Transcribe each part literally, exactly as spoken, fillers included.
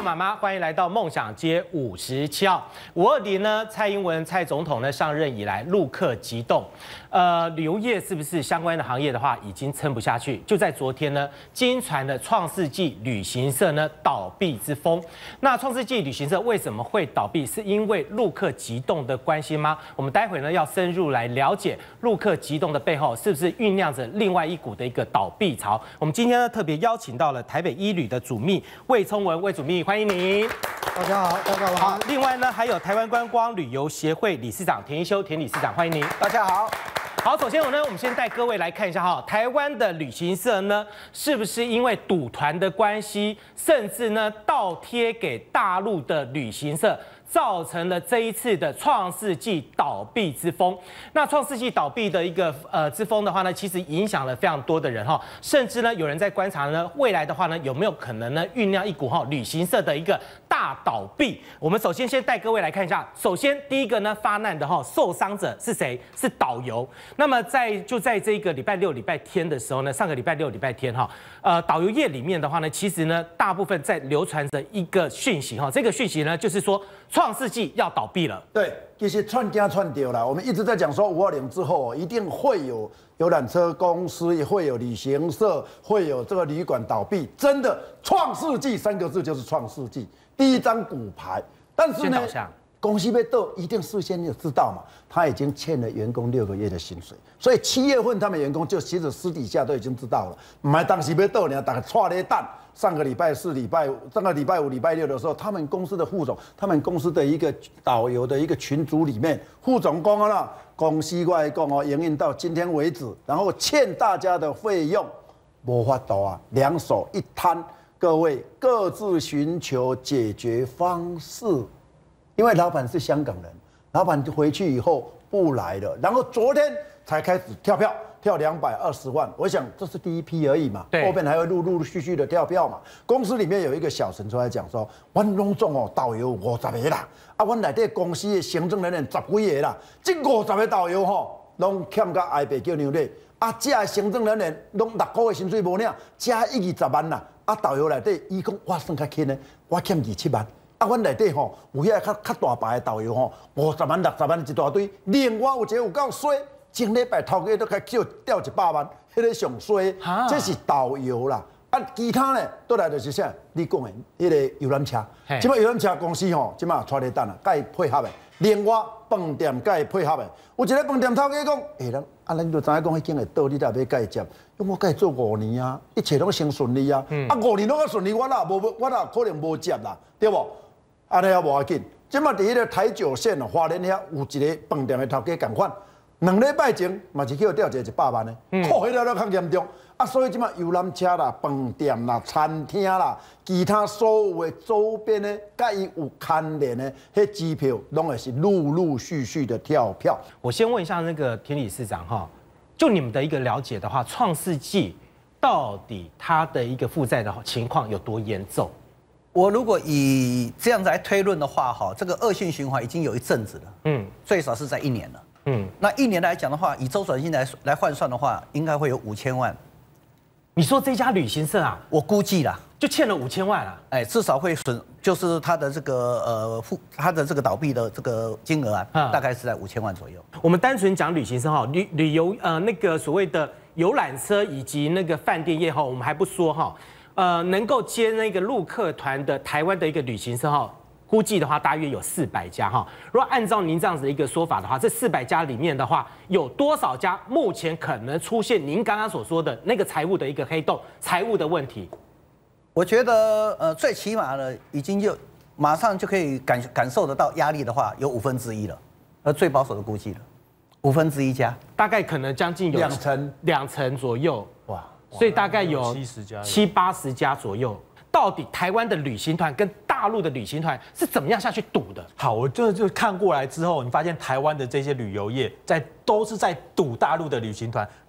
妈妈，欢迎来到梦想街五十七号。五二零呢，蔡英文蔡总统呢上任以来，陆客急冻，呃，旅游业是不是相关的行业的话，已经撑不下去？就在昨天呢，经传的创世纪旅行社呢倒闭之风。那创世纪旅行社为什么会倒闭？是因为陆客急冻的关系吗？我们待会呢要深入来了解陆客急冻的背后，是不是酝酿着另外一股的一个倒闭潮？我们今天呢特别邀请到了台北一旅的主秘魏聪文，魏主秘，欢迎您。 大家好，大家好。 好，另外呢还有台湾观光旅游协会理事长田一修，田理事长，欢迎您。 大家好。 好，首先我呢，我们先带各位来看一下哈，台湾的旅行社呢，是不是因为赌团的关系，甚至呢倒贴给大陆的旅行社，造成了这一次的创世纪倒闭之风。那创世纪倒闭的一个呃之风的话呢，其实影响了非常多的人哈，甚至呢有人在观察呢，未来的话呢，有没有可能呢酝酿一股哈旅行社的一个大倒闭？我们首先先带各位来看一下，首先第一个呢发难的哈受伤者是谁？是导游。那么在就在这个礼拜六、礼拜天的时候呢，上个礼拜六、礼拜天哈，呃，导游业里面的话呢，其实呢，大部分在流传着一个讯息哈，这个讯息呢，就是说创世纪要倒闭了。 对，其实串家串丢了。我们一直在讲说五二零之后一定会有游览车公司，也会有旅行社，会有这个旅馆倒闭。真的，创世纪三个字就是创世纪，第一张骨牌。但是呢，公司被斗一定事先就知道嘛，他已经欠了员工六个月的薪水，所以七月份他们员工就其实私底下都已经知道了，唔系当时被斗，你大家踹咧蛋。上个礼拜四、礼拜上个礼拜五、礼拜六的时候，他们公司的副总，他们公司的一个导游的一个群组里面，副总讲了，公司外讲哦，营运到今天为止，然后欠大家的费用，没法度啊，两手一摊，各位各自寻求解决方式。因为老板是香港人，老板回去以后不来了，然后昨天才开始跳票，跳两百二十万。我想这是第一批而已嘛，后面还会陆陆续续的跳票嘛。公司里面有一个小陈出来讲说，我拢总哦导游五十个啦，啊，我内底公司的行政人员十几个啦，这五十个导游吼，拢欠到挨白叫牛咧，啊，这行政人员拢六个月薪水无领，加一二十万啦，啊，导游内底伊讲我算较轻呢，我欠二七万。啊，阮内底吼有遐较较大牌的导游吼，五十万、六十万一大堆。另外有一个有够衰，前礼拜头家都开叫调一百万，迄个上衰，这是导游啦。啊，其他呢，倒来就是啥？你讲的迄个游览车，即摆游览车公司吼，即摆带咧等啊，甲伊配合的。另外饭店甲伊配合的，有一个饭店头家讲，诶，咱啊，咱就知影讲迄间会倒，你才要甲伊接。我甲伊做五年啊，一切拢先顺利啊。啊，五年拢较顺利，我啦无我啦可能无接啦，对无？安尼也无要紧，即马伫迄个台九线哦，花莲遐有一个饭店的头家共款，两礼拜前嘛是叫调一个一百万的，扣迄个都较严重。啊，所以即马游览车啦、饭店啦、餐厅啦，其他所有的周边的，甲伊有牵连的，迄机票拢会是陆陆续续的跳票。 我先问一下那个田理事长哈，就你们的一个了解的话，创世纪到底它的一个负债的情况有多严重？ 我如果以这样子来推论的话，哈，这个恶性循环已经有一阵子了，嗯，最少是在一年了，嗯，那一年来讲的话，以周转金来来换算的话，应该会有五千万。 你说这家旅行社啊， 我估计啦， 就欠了五千万啊， 哎，至少会损，就是它的这个呃负，它的这个倒闭的这个金额啊，嗯、大概是在五千万左右。 我们单纯讲旅行社哈，旅旅游呃那个所谓的游览车以及那个饭店业哈，我们还不说哈。呃，能够接那个陆客团的台湾的一个旅行社哈，估计的话大约有四百家哈。如果按照您这样子的一个说法的话，这四百家里面的话，有多少家目前可能出现您刚刚所说的那个财务的一个黑洞、财务的问题？ 我觉得呃，最起码呢，已经就马上就可以感感受得到压力的话，有五分之一了，呃，最保守的估计了，五分之一家， 大概可能将近有两成两成左右哇。所以大概有七八十家左右。到底台湾的旅行团跟大陆的旅行团是怎么样下去赌的？ 好，我就就看过来之后，你发现台湾的这些旅游业在都是在赌大陆的旅行团，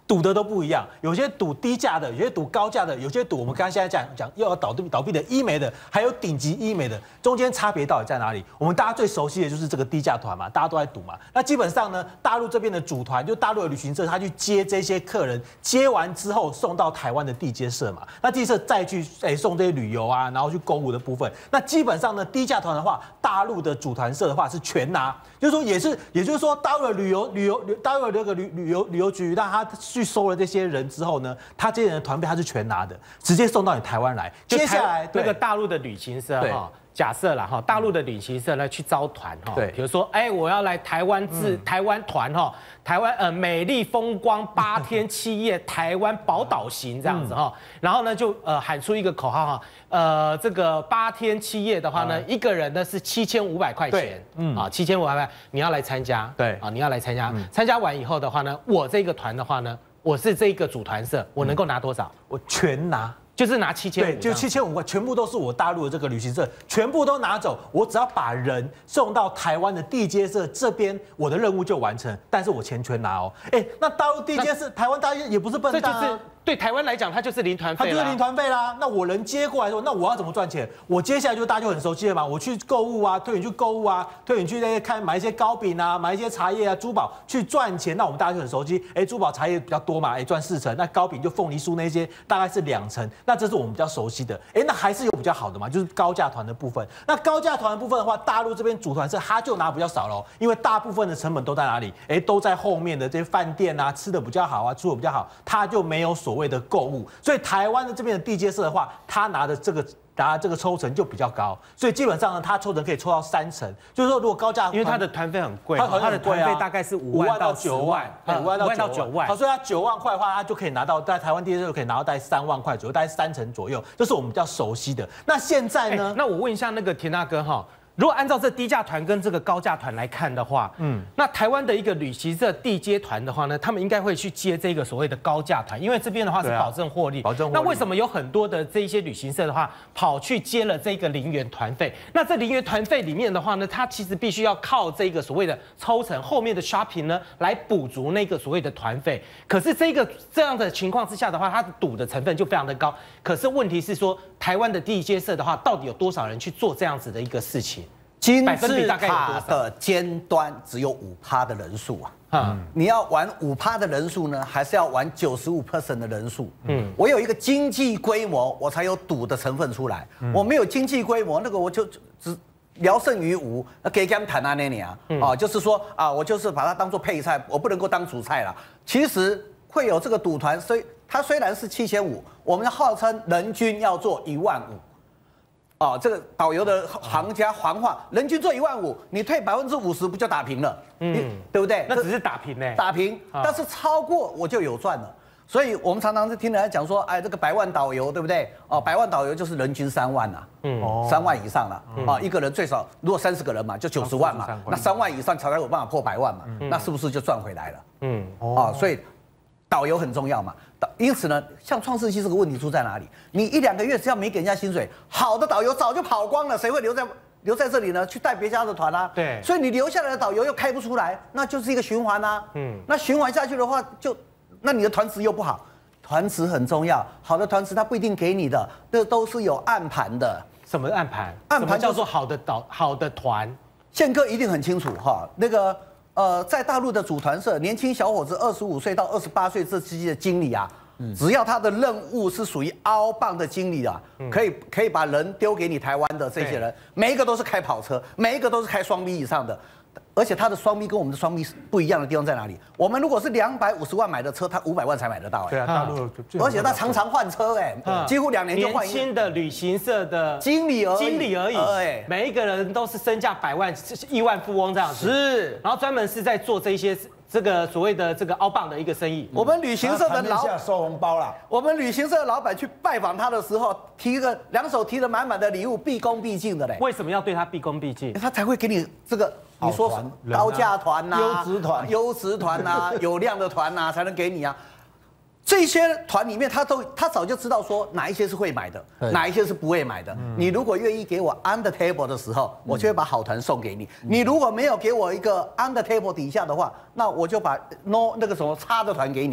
赌的都不一样，有些赌低价的，有些赌高价的，有些赌我们刚刚现在讲讲又要倒闭倒闭的医美的，还有顶级医美的，中间差别到底在哪里？我们大家最熟悉的就是这个低价团嘛，大家都在赌嘛。那基本上呢，大陆这边的组团，就大陆的旅行社，他去接这些客人，接完之后送到台湾的地接社嘛，那地接社再去诶送这些旅游啊，然后去购物的部分。那基本上呢，低价团的话，大陆的组团社的话是全拿，就是说也是，也就是说大陆的旅游旅游大陆的那个旅旅游旅游局让他去收了这些人之后呢，他这些人的团费他是全拿的，直接送到你台湾来。接下来那个大陆的旅行社哈，假设啦哈，大陆的旅行社呢去招团哈，对，比如说哎我要来台湾自台湾团哈，台湾呃美丽风光八天七夜台湾宝岛行这样子哈，然后呢就呃喊出一个口号哈，呃这个八天七夜的话呢，一个人呢是七千五百块钱，嗯啊七千五百块，你要来参加，对啊你要来参加，参加完以后的话呢，我这个团的话呢。我是这个组团社，我能够拿多少？ 我全拿， 就是拿七千五， 对，就七千五块，全部都是我大陆的这个旅行社，全部都拿走。我只要把人送到台湾的地接社这边，我的任务就完成。但是我钱全拿哦。哎，那大陆地接社，台湾大接也不是笨蛋啊。 对台湾来讲，它就是零团费， 它就是零团费啦。那我人接过来说，那我要怎么赚钱？我接下来就大家就很熟悉了嘛。我去购物啊，推你去购物啊，推你去那些看买一些糕饼啊，买一些茶叶啊、珠宝去赚钱。那我们大家就很熟悉。哎，珠宝茶叶比较多嘛，哎赚四成。那糕饼就凤梨酥那些大概是两成。那这是我们比较熟悉的。哎，那还是有比较好的嘛，就是高价团的部分。那高价团的部分的话，大陆这边组团社他就拿比较少了，因为大部分的成本都在哪里？哎，都在后面的这些饭店啊，吃的比较好啊，住的比较好，他就没有所谓的购物。所以台湾的这边的地接社的话，他拿的这个拿的这个抽成就比较高，所以基本上呢，他抽成可以抽到三成。就是说，如果高价， 因为他的团费很贵， 他的团费大概是五万到九万， 五万到九万。好，所以他九万块的话，他就可以拿到在台湾地接社就可以拿到大概三万块左右，大概三成左右，这是我们比较熟悉的。那现在呢？ 那我问一下那个田大哥哈。如果按照这低价团跟这个高价团来看的话，嗯，那台湾的一个旅行社地接团的话呢，他们应该会去接这个所谓的高价团，因为这边的话是保证获利。保证获利。那为什么有很多的这一些旅行社的话，跑去接了这个零元团费？那这零元团费里面的话呢，它其实必须要靠这个所谓的抽成后面的 shopping 呢来补足那个所谓的团费。可是这个这样的情况之下的话，它的赌的成分就非常的高。可是问题是说，台湾的地接社的话，到底有多少人去做这样子的一个事情？ 金字塔的尖端只有五趴的人数啊，嗯，你要玩五趴的人数呢，还是要玩九十五 percent 的人数？嗯，我有一个经济规模，我才有赌的成分出来。我没有经济规模，那个我就只聊胜于无，那给他们谈啊那里啊，啊，就是说啊，我就是把它当做配菜，我不能够当主菜了。其实会有这个赌团，所以它虽然是七千五，我们号称人均要做一万五。哦，这个导游的行家行话，人均做一万五，你退百分之五十不就打平了？嗯，对不对？ 那只是打平呢， 打平，但是超过我就有赚了。所以我们常常是听人家讲说，哎，这个百万导游，对不对？哦，百万导游就是人均三万呐，嗯，三万以上了，啊，一个人最少如果三十个人嘛，就九十万嘛，那三万以上才有办法破百万嘛，那是不是就赚回来了？嗯，哦，所以导游很重要嘛。因此呢，像创世纪这个问题出在哪里？你一两个月只要没给人家薪水，好的导游早就跑光了，谁会留在留在这里呢？去带别家的团啊？对，所以你留下来的导游又开不出来，那就是一个循环啊。嗯，那循环下去的话，就那你的团值又不好，团值很重要，好的团值他不一定给你的，那都是有暗盘的。 什么暗盘？ 暗盘叫做好的导好的团。 宪哥一定很清楚哈，那个。呃，在大陆的组团社，年轻小伙子二十五岁到二十八岁这之间的经理啊，嗯、只要他的任务是属于凹棒的经理啊，嗯、可以可以把人丢给你台湾的这些人，每一个都是开跑车，每一个都是开双 B 以上的，而且他的双 B 跟我们的双 B 不一样的地方在哪里？我们如果是两百五十万买的车，他五百万才买得到、欸。 对啊，大陆， 而且他常常换车、欸，哎、嗯，几乎两年就换一。 年轻的旅行社的经理而已， 经理而已，哎，每一个人都是身价百万、亿万富翁这样子。 是， 然后专门是在做这些这个所谓的这个凹棒的一个生意。 我们旅行社的老板收红包啦。 我们旅行社的老板去拜访他的时候，提个两手提着满满的礼物，毕恭毕敬的嘞。 为什么要对他毕恭毕敬？ 他才会给你这个。你说高价团呐、 优质团、 优质团呐、有量的团呐，才能给你啊。这些团里面，他都他早就知道说哪一些是会买的，哪一些是不会买的。你如果愿意给我 under table 的时候，我就会把好团送给你。你如果没有给我一个 under table 底下的话，那我就把 no 那个什么差的团给你。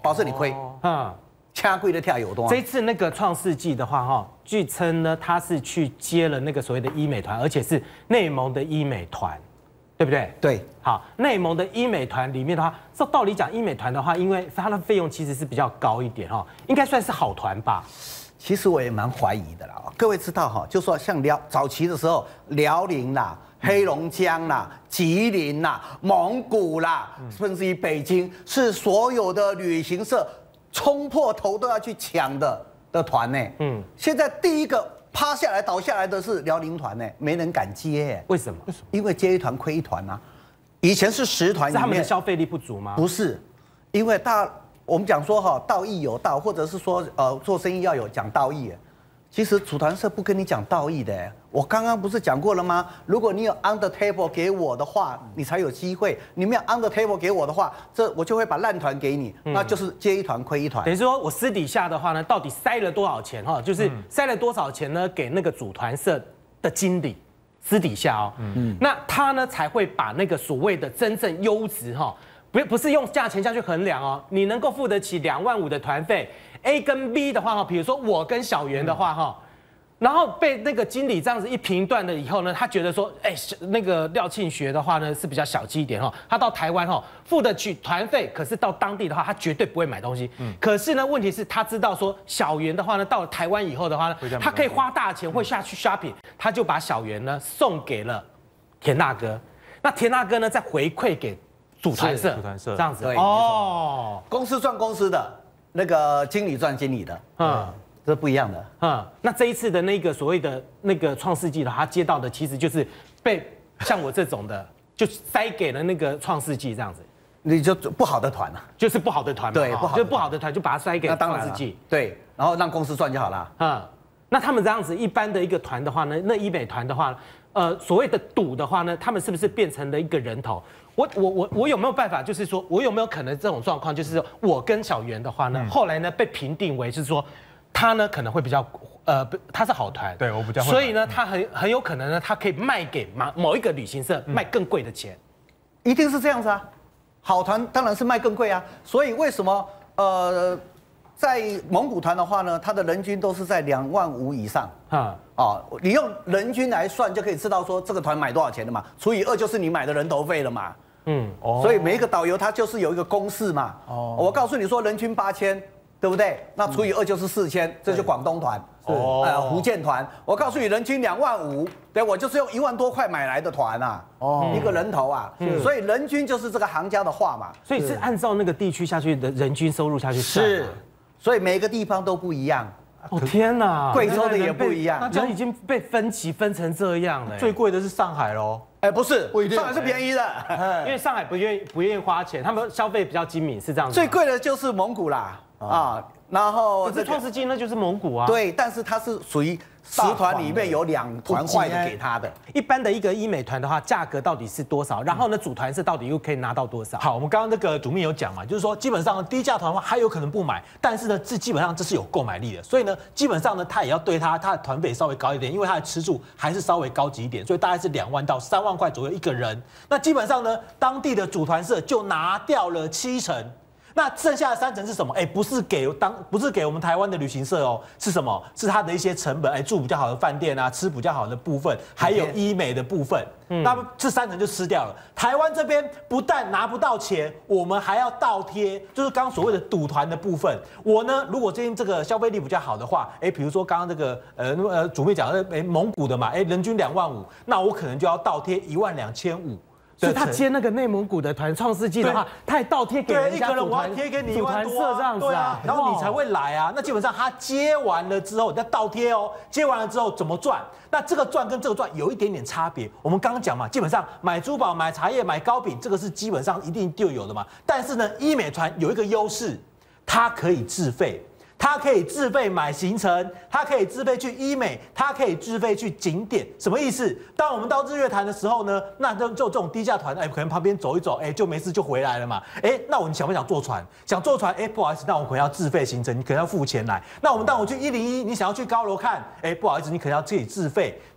保证你亏。嗯，掐贵的跳有多。 这次那个创世纪的话，哈，据称呢，他是去接了那个所谓的医美团，而且是内蒙的医美团。对不对？ 对， 好，内蒙的医美团里面的话，照道理讲，医美团的话，因为它的费用其实是比较高一点哈，应该算是好团吧。 其实我也蛮怀疑的啦。各位知道哈，就说像辽早期的时候，辽宁啦、黑龙江啦、吉林啦、蒙古啦，甚至于北京，是所有的旅行社冲破头都要去抢的的团呢。嗯，现在第一个。趴下来倒下来的是辽宁团呢，没人敢接。 为什么？ 因为接一团亏一团啊。以前是十团， 是他们的消费力不足吗？ 不是，因为大我们讲说哈，道义有道，或者是说呃做生意要有讲道义。其实组团社不跟你讲道义的，我刚刚不是讲过了吗？如果你有 under table 给我的话，你才有机会；你没有 under table 给我的话，这我就会把烂团给你，那就是接一团亏一团。 等于说我私底下的话呢，到底塞了多少钱哈？就是塞了多少钱呢？给那个组团社的经理，私底下哦，嗯，那他呢才会把那个所谓的真正优质哈，不不是用价钱下去衡量哦，你能够付得起两万五的团费。A 跟 B 的话哈，比如说我跟小袁的话哈，然后被那个经理这样子一评断了以后呢，他觉得说，哎，那个廖庆学的话呢是比较小气一点哈，他到台湾哈付得起团费，可是到当地的话他绝对不会买东西。嗯，可是呢问题是他知道说小袁的话呢到了台湾以后的话呢，他可以花大钱会下去 shopping， 他就把小袁呢送给了田大哥，那田大哥呢再回馈给组团社，组团社这样子。 对，哦，公司赚公司的。那个经理赚经理的，嗯，这是不一样的， 嗯。那这一次的那个所谓的那个创世纪的，他接到的其实就是被像我这种的，就塞给了那个创世纪这样子， 你就不好的团啊， 就是不好的团嘛， 对，不好， 就不好的团就把它塞给创世纪， 对，然后让公司赚就好了， 嗯。那他们这样子一般的一个团的话呢，那医美团的话，呃，所谓的赌的话呢，他们是不是变成了一个人头？我我我我有没有办法，就是说我有没有可能这种状况，就是说我跟小袁的话呢，嗯、后来呢被评定为是说他呢可能会比较呃他是好团， 对我比较会， 所以呢他很很有可能呢他可以卖给某某一个旅行社卖更贵的钱， 一定是这样子啊，好团当然是卖更贵啊，所以为什么呃在蒙古团的话呢，它的人均都是在两万五以上啊。哦，你用人均来算就可以知道说这个团买多少钱的嘛，除以二就是你买的人头费了嘛。嗯，哦，所以每一个导游他就是有一个公式嘛。哦，我告诉你说人均八千，对不对？那除以二就是四千，这就广东团。哦，呃，福建团，我告诉你人均两万五，对我就是用一万多块买来的团啊。哦，一个人头啊，所以人均就是这个行家的话嘛。 所以是按照那个地区下去的人均收入下去算。 是，所以每个地方都不一样。 哦天哪， 贵州的也不一样， 人已经被分级分成这样了。 最贵的是上海喽， 哎，不是，上海是便宜的， 因为上海不愿意不愿意花钱，他们消费比较精明，是这样子。 最贵的就是蒙古啦，啊，然后可是创世纪那就是蒙古啊。 对，但是它是属于十团里面有两团坏的给他的。 一般的一个医美团的话，价格到底是多少？然后呢，组团是到底又可以拿到多少？ 好，我们刚刚那个主秘有讲嘛，就是说基本上低价团的话，还有可能不买，但是呢，这基本上这是有购买力的，所以呢，基本上呢，他也要对他他的团费稍微高一点，因为他的吃住还是稍微高级一点，所以大概是两万到三万块左右一个人。那基本上呢，当地的组团社就拿掉了七成。那剩下的三成是什么？哎，不是给当不是给我们台湾的旅行社哦，是什么？是它的一些成本，哎，住比较好的饭店啊，吃比较好的部分，还有医美的部分。嗯，那么这三成就吃掉了。台湾这边不但拿不到钱，我们还要倒贴，就是刚刚所谓的赌团的部分。我呢，如果最近这个消费力比较好的话，哎，比如说刚刚这个呃呃主秘讲的，哎，蒙古的嘛，哎，人均两万五，那我可能就要倒贴一万两千五。 所以他接那个内蒙古的团创世纪的话，他也倒贴给人家组团贴给你一万多社这样子啊， 然后你才会来啊。那基本上他接完了之后，你再倒贴哦，接完了之后怎么赚？那这个赚跟这个赚有一点点差别。我们刚刚讲嘛，基本上买珠宝、买茶叶、买糕饼，这个是基本上一定就有的嘛。但是呢，医美团有一个优势，它可以自费。他可以自费买行程，他可以自费去医美，他可以自费去景点，什么意思？当我们到日月潭的时候呢，那就就这种低价团，哎，可能旁边走一走，哎，就没事就回来了嘛。哎，那我你想不想坐船？想坐船，哎，不好意思，那我可能要自费行程，你可能要付钱来。那我们当我去一零一，你想要去高楼看，哎，不好意思，你可能要自己自费。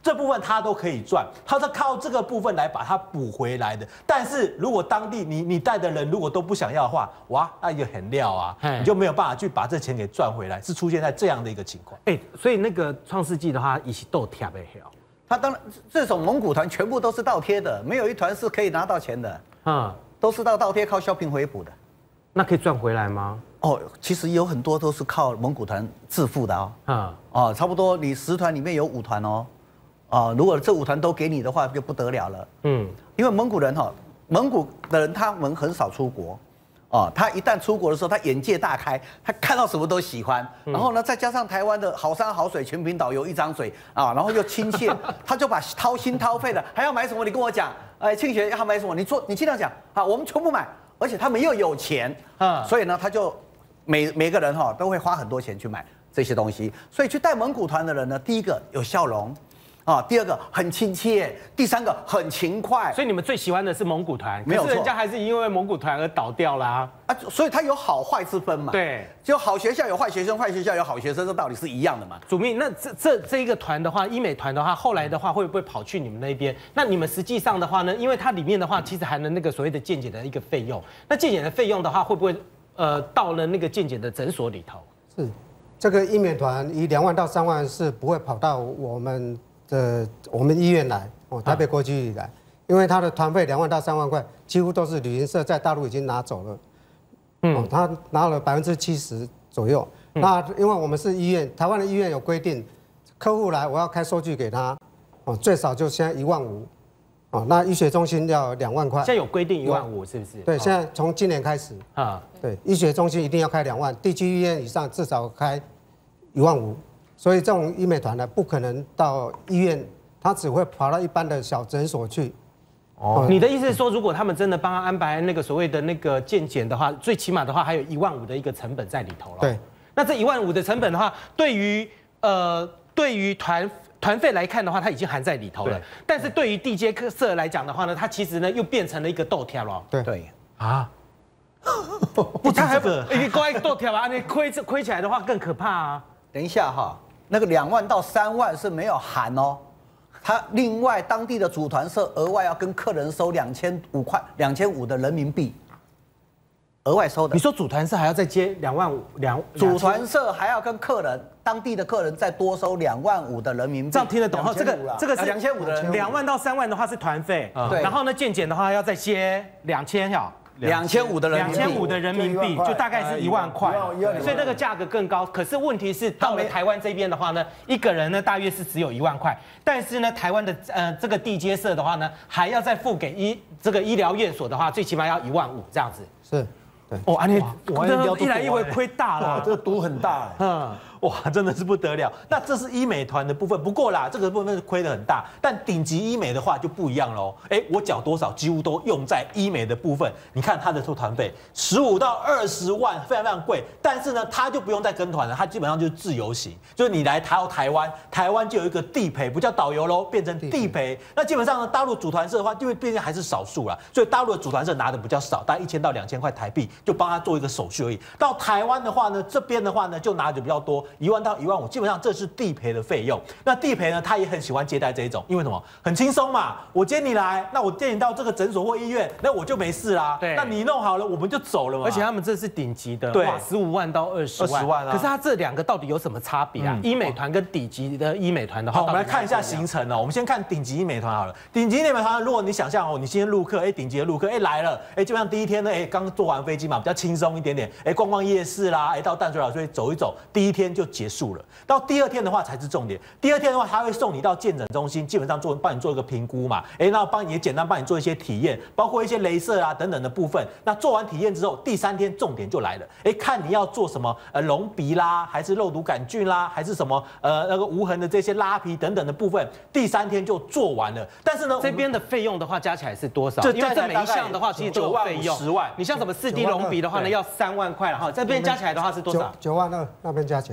这部分他都可以赚，他是靠这个部分来把它补回来的。但是如果当地你你带的人如果都不想要的话，哇，那也很料啊，你就没有办法去把这钱给赚回来，是出现在这样的一个情况。 哎，所以那个创世纪的话，也是倒贴的好。 他当然这种蒙古团全部都是倒贴的，没有一团是可以拿到钱的，嗯，都是到倒贴靠 shopping 回补的。 那可以赚回来吗？ 哦，其实有很多都是靠蒙古团致富的哦。嗯，哦，差不多你十团里面有五团哦。啊，如果这五团都给你的话，就不得了了。嗯，因为蒙古人哈，蒙古的人他们很少出国，哦，他一旦出国的时候，他眼界大开，他看到什么都喜欢。然后呢，再加上台湾的好山好水，全凭导游一张嘴啊，然后又亲切，他就把掏心掏肺的，还要买什么你跟我讲，哎，庆学要买什么你做，你尽量讲啊，我们全部买，而且他们又有钱啊，所以呢，他就每每个人哈都会花很多钱去买这些东西，所以去带蒙古团的人呢，第一个有笑容。啊，第二个很亲切，第三个很勤快， 所以你们最喜欢的是蒙古团， 没有错， 人家还是因为蒙古团而倒掉啦。 啊，所以它有好坏之分嘛。 对， 就好学校有坏学生，坏学校有好学生，这道理是一样的嘛。 主秘，那这这这一个团的话，医美团的话，后来的话会不会跑去你们那边？那你们实际上的话呢，因为它里面的话其实含了那个所谓的健检的一个费用，那健检的费用的话，会不会呃到了那个健检的诊所里头？ 是，这个医美团以两万到三万是不会跑到我们。的我们医院来哦，台北国际医来，因为他的团费两万到三万块，几乎都是旅行社在大陆已经拿走了，嗯，他拿了百分之七十左右。那因为我们是医院，台湾的医院有规定，客户来我要开收据给他，哦，最少就现在一万五，哦，那医学中心要两万块。 现在有规定一万五是不是？ 对，现在从今年开始啊，对，医学中心一定要开两万，地区医院以上至少开一万五。所以这种医美团呢，不可能到医院，他只会跑到一般的小诊所去。 哦，你的意思是说，如果他们真的帮他安排那个所谓的那个健检的话，最起码的话还有一万五的一个成本在里头了。 对， 那这一万五的成本的话，对于呃对于团团费来看的话，它已经含在里头了。但是对于地接社来讲的话呢，它其实呢又变成了一个豆条了。 对对啊，不，他还不，你乖豆条啊，你亏亏起来的话更可怕啊。 等一下哈。那个两万到三万是没有含哦，他另外当地的组团社额外要跟客人收两千五块，两千五的人民币，额外收的。 你说组团社还要再接两万五两？ 组团社还要跟客人当地的客人再多收两万五的人民币， 这样听得懂？这个这个是两千五的人， 两万到三万的话是团费， 对。 然后呢，健检的话要再接两千呀。 两千五的人民币， 两千五的人民币就大概是一万块，所以那个价格更高。可是问题是到了台湾这边的话呢，一个人呢大约是只有一万块，但是呢，台湾的呃这个地接社的话呢，还要再付给医这个医疗院所的话，最起码要一万五这样子。 是，对。 哦，安尼我一来一回亏大了， 这个赌很大。 嗯。哇，真的是不得了。那这是医美团的部分，不过啦，这个部分是亏得很大。但顶级医美的话就不一样喽。哎，我缴多少几乎都用在医美的部分。你看他的团费十五到二十万，非常非常贵。但是呢，他就不用再跟团了，他基本上就是自由行，就是你来到台湾，台湾就有一个地陪，不叫导游喽，变成地陪。那基本上呢，大陆组团社的话，因为毕竟还是少数啦，所以大陆的组团社拿的比较少，大概一千到两千块台币，就帮他做一个手续而已。到台湾的话呢，这边的话呢，就拿的比较多。一万到一万五，基本上这是地陪的费用。那地陪呢，他也很喜欢接待这一种，因为什么？很轻松嘛，我接你来，那我接你到这个诊所或医院，那我就没事啦。 对， 那你弄好了，我们就走了嘛。 而且他们这是顶级的， 对， 十五万到二十万。 二十万啊！ 可是它这两个到底有什么差别啊？嗯、医美团跟顶级的医美团的话， 好，我们来看一下行程哦。我们先看顶级医美团好了。顶级医美团，如果你想象哦，你今天陆客，哎，顶级的陆客，哎来了，哎，基本上第一天呢，哎，刚坐完飞机嘛，比较轻松一点点，哎，逛逛夜市啦，哎，到淡水老街走一走，第一天就结束了。到第二天的话才是重点。第二天的话，他会送你到健诊中心，基本上做帮你做一个评估嘛，哎，那帮你也简单帮你做一些体验，包括一些雷射啊等等的部分。那做完体验之后，第三天重点就来了，哎，看你要做什么，呃，隆鼻啦，还是肉毒杆菌啦，还是什么呃那个无痕的这些拉皮等等的部分，第三天就做完了。但是呢， 这边的费用的话加起来是多少？因为这每一项的话其实都有费用， 十万。 你像什么四 D 隆鼻的话呢，要三万块了哈，这边加起来的话是多少？ 九万二，那边加起来。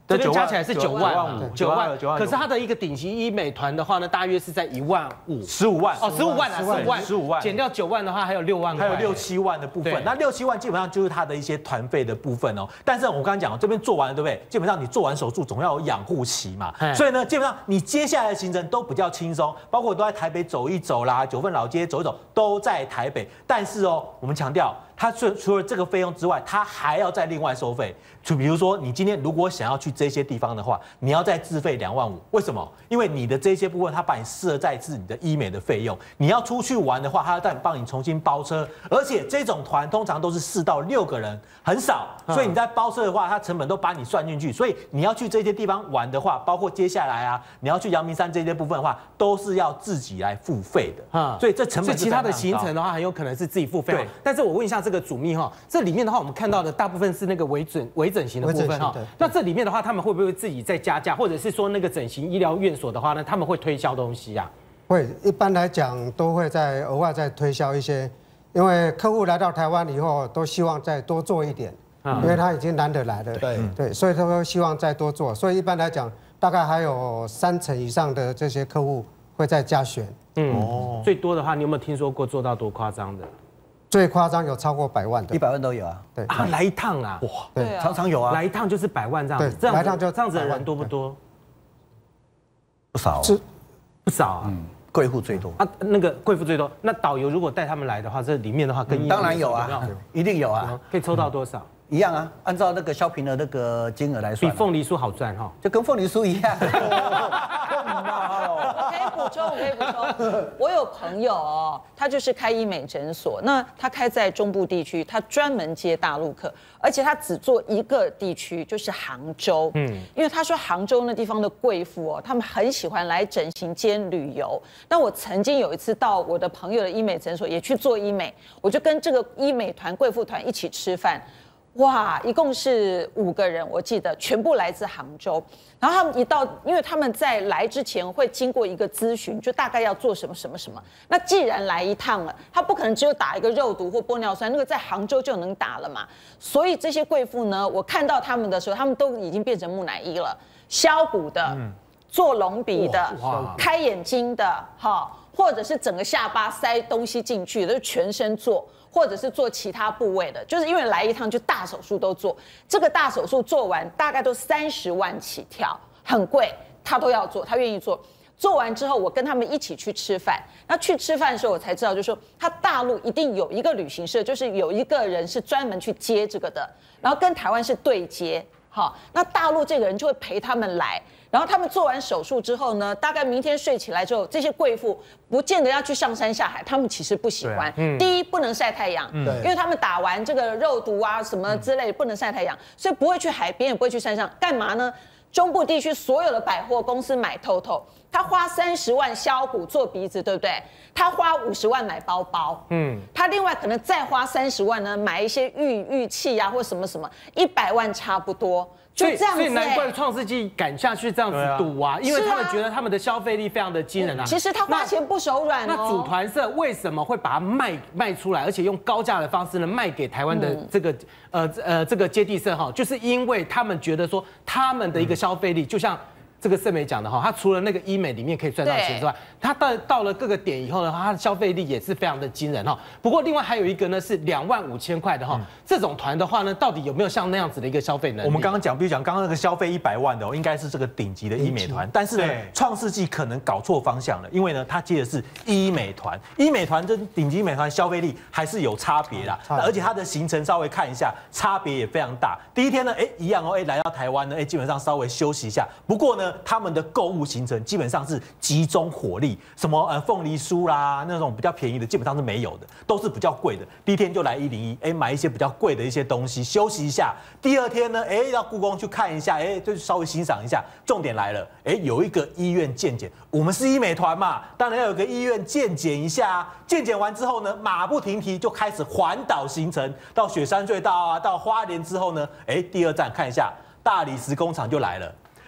这边加起来是九万五， 九万九万。 可是它的一个顶级医美团的话呢，大约是在一万五， 十五万哦，十五万啊，十五万， 十五万， 减掉九万的话，还有六万， 还有六七万的部分。那六七万基本上就是它的一些团费的部分哦。但是我刚刚讲，这边做完了，对不对？基本上你做完手术总要有养护期嘛，所以呢，基本上你接下来的行程都比较轻松，包括我都在台北走一走啦，九份老街走一走，都在台北。但是哦，我们强调。它除除了这个费用之外，它还要再另外收费。就比如说，你今天如果想要去这些地方的话，你要再自费两万五。为什么？因为你的这些部分，它把你视而在是你的医美的费用。你要出去玩的话，它要再帮你重新包车，而且这种团通常都是四到六个人，很少。所以你在包车的话，它成本都把你算进去。所以你要去这些地方玩的话，包括接下来啊，你要去阳明山这些部分的话，都是要自己来付费的。啊，所以这成本是其他的行程的话，很有可能是自己付费。对，但是我问一下这个主秘哈，这里面的话，我们看到的大部分是那个微整微整形的部分哈。那这里面的话，他们会不会自己再加价，或者是说那个整形医疗院所的话呢，他们会推销东西啊？ 会，一般来讲都会再额外再推销一些，因为客户来到台湾以后，都希望再多做一点，因为他已经难得来了，对对，所以他们希望再多做，所以一般来讲，大概还有三成以上的这些客户会再加选。 嗯，哦，最多的话，你有没有听说过做到多夸张的？ 最夸张有超过百万的， 一百万都有啊。 对啊，来一趟啊，哇， 对，常常有啊， 来一趟就是百万这样子，这样来一趟就这样子的人多不多？ 不少， 是不少啊。 嗯，贵妇最多啊，那个贵妇最多。那导游如果带他们来的话，这里面的话跟当然有啊，一定有啊， 可以抽到多少？ 一样啊，按照那个消平的那个金额来算， 比凤梨酥好赚哈， 就跟凤梨酥一样。 我可以补充，我可以补充。我有朋友哦，他就是开医美诊所，那他开在中部地区，他专门接大陆客，而且他只做一个地区，就是杭州。嗯，因为他说杭州那地方的贵妇哦，他们很喜欢来整形兼旅游。那我曾经有一次到我的朋友的医美诊所也去做医美，我就跟这个医美团、贵妇团一起吃饭。哇，一共是五个人，我记得全部来自杭州。然后他们一到，因为他们在来之前会经过一个咨询，就大概要做什么什么什么。那既然来一趟了，他不可能只有打一个肉毒或玻尿酸，那个在杭州就能打了嘛。所以这些贵妇呢，我看到他们的时候，他们都已经变成木乃伊了，削骨的、嗯、做隆鼻的、开眼睛的，哈，或者是整个下巴塞东西进去，都是全身做。或者是做其他部位的，就是因为来一趟就大手术都做，这个大手术做完大概都三十万起跳，很贵，他都要做，他愿意做。做完之后，我跟他们一起去吃饭。那去吃饭的时候，我才知道，就是说他大陆一定有一个旅行社，就是有一个人是专门去接这个的，然后跟台湾是对接。好，那大陆这个人就会陪他们来。然后他们做完手术之后呢，大概明天睡起来之后，这些贵妇不见得要去上山下海，他们其实不喜欢。嗯、第一，不能晒太阳，嗯、因为他们打完这个肉毒啊什么之类，不能晒太阳，所以不会去海边，也不会去山上。干嘛呢？中部地区所有的百货公司买透透，他花三十万削骨做鼻子，对不对？他花五十万买包包，嗯，他另外可能再花三十万呢，买一些玉玉器啊或什么什么，一百万差不多。就这样子、欸， 所以难怪创世纪敢下去这样子赌啊，因为他们觉得他们的消费力非常的惊人啊。 其实他花钱不手软哦。 那组团社为什么会把它卖卖出来，而且用高价的方式呢卖给台湾的这个、嗯、呃呃这个接地社哈？就是因为他们觉得说他们的一个消费力就像。这个盛美讲的哈，他除了那个医美里面可以赚到钱之外，他到到了各个点以后呢，他的消费力也是非常的惊人哈。不过另外还有一个呢是两万五千块的哈，嗯、这种团的话呢，到底有没有像那样子的一个消费能力？ 我们刚刚讲，比如讲刚刚那个消费一百万的、哦，应该是这个顶级的医美团，但是呢，创世纪可能搞错方向了，因为呢，他接的是医美团，医美团跟顶级美团消费力还是有差别啦，嗯、而且它的行程稍微看一下，差别也非常大。第一天呢，哎，一样哦，哎，来到台湾呢，哎，基本上稍微休息一下，不过呢。他们的购物行程基本上是集中火力，什么呃凤梨酥啦那种比较便宜的基本上是没有的，都是比较贵的。第一天就来一零一，哎买一些比较贵的一些东西休息一下。第二天呢，哎到故宫去看一下，哎就稍微欣赏一下。重点来了，哎有一个医院健检，我们是医美团嘛，当然要有个医院健检一下啊。健检完之后呢，马不停蹄就开始环岛行程，到雪山隧道啊，到花莲之后呢，哎第二站看一下大理石工厂就来了。